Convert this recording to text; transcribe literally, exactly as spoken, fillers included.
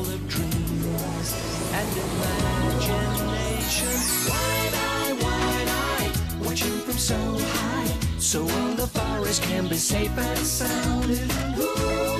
of dreams and imagination. Wide-eyed, wide-eyed, watching from so high, so all the forest can be safe and sound. Ooh.